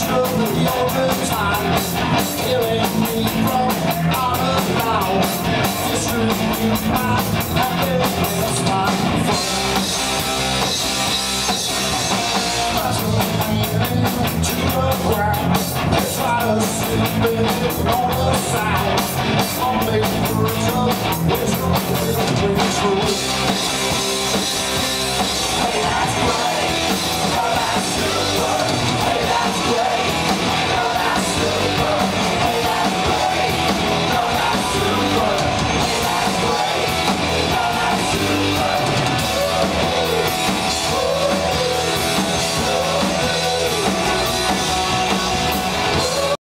Killing me from out of now. This room is mine.